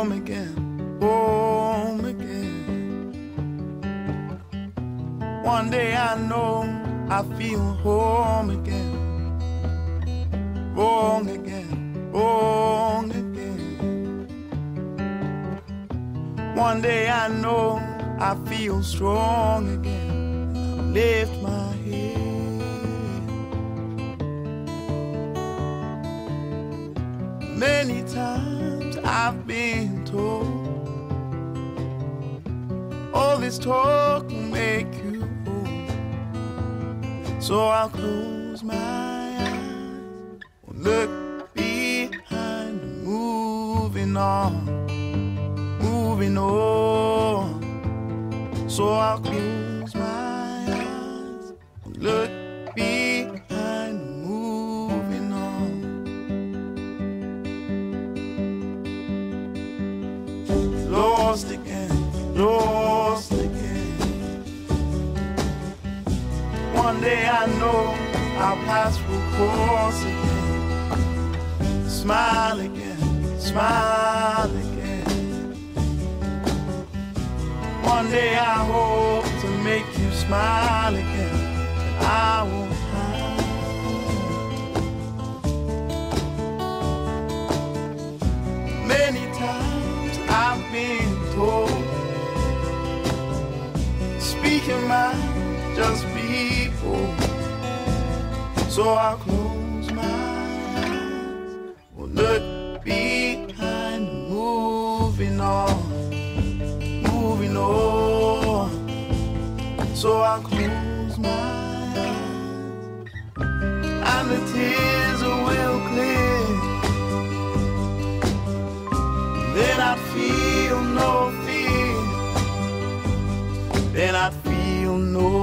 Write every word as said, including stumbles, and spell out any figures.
home again, home again. One day I know I feel home again, wrong again, wrong again. One day I know I feel strong again. I lift my head. Many times I've been told all this talk will make you old, so I'll close my eyes, look behind, moving on, moving on. So I'll close my eyes, look behind, moving on. Lost again, lost again. One day I know I'll pass through course again. Smile again, smile again. One day I hope to make you smile again, and I won't hide. Many times I've been told, speaking mind, just be bold. So I'll close my eyes, will look behind, moving on, moving on. So I'll close my eyes, and the tears will clear. Then I'd feel no fear, then I'd feel no